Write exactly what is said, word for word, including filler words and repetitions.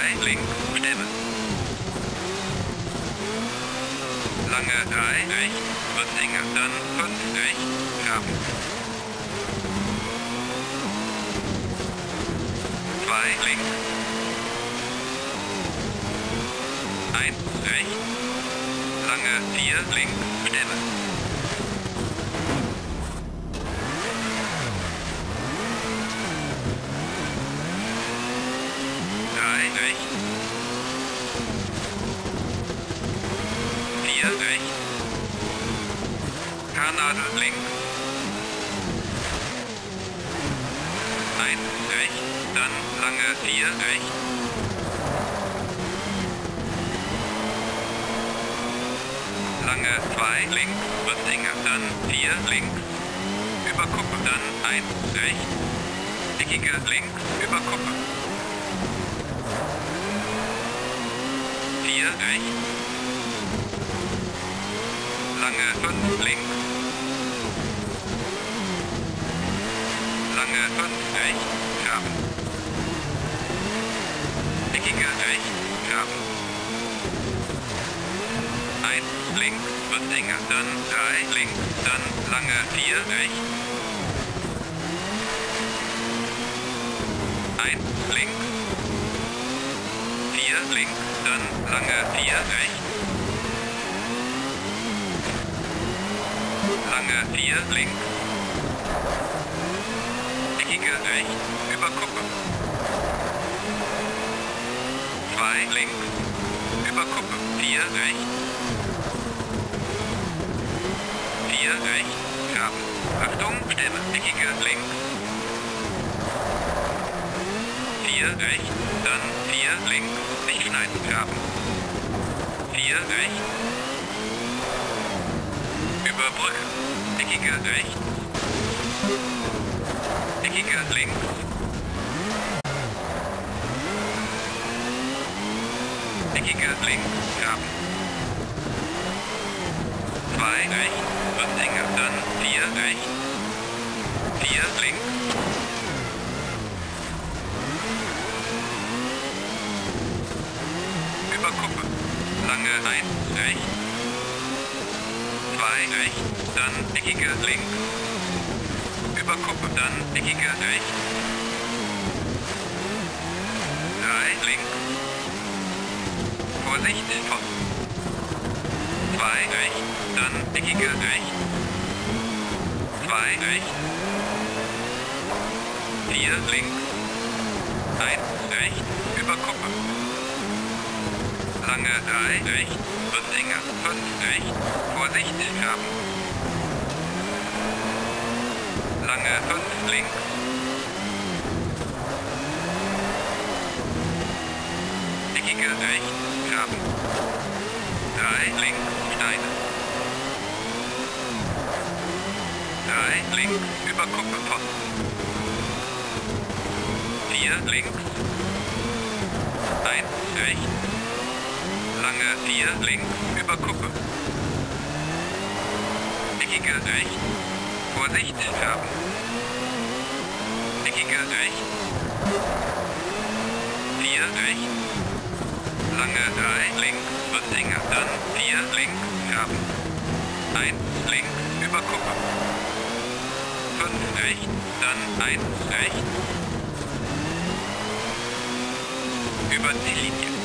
drei links, bestimmen. Lange drei rechts, wird enger, dann fünf rechts, Graben. zwei links. eins rechts. Lange vier links, bestimmen. drei rechts. vier rechts. Kanadel links. eins rechts, dann lange vier rechts. Lange zwei links, wird enger, dann vier links. Über Kuppe, dann eins rechts. Eckige links, über Kuppe. vier rechts. Lange fünf links. Lange fünf rechts, Graben. Eckige rechts, Graben. eins links, wird enger, dann drei links, dann lange vier rechts. eins links. vier links, dann lange vier rechts. Lange vier links. Eckige rechts, über Kuppe. zwei links, über Kuppe, vier rechts. vier rechts, Graben. Achtung, Stimme, eckige links. vier rechts, dann vier links, nicht schneiden, Graben. vier rechts. Über Brücke, eckige rechts. Eckige links. Eckige links, Graben. zwei rechts, wird enger, dann vier rechts. vier links. Über Kuppe. Lange eins rechts. zwei rechts, dann eckige links. Über Kuppe, dann eckige rechts. drei links. Vorsicht, Pfosten. zwei rechts, dann eckige rechts. zwei rechts. vier links. eins rechts, über Kuppe. Lange drei rechts, wird enger. fünf rechts. Vorsicht, Graben. Lange fünf links. Eckige rechts, Graben. drei links, Steine. drei links, über Kuppe, Pfosten. vier links. eins rechts. Lange vier links, über Kuppe. Eckige rechts. Vorsicht, Graben. Eckige rechts. vier rechts. Lange drei links, wird enger, dann vier links, Graben. eins links, über Kuppe. fünf rechts, dann eins rechts. Über die Linie.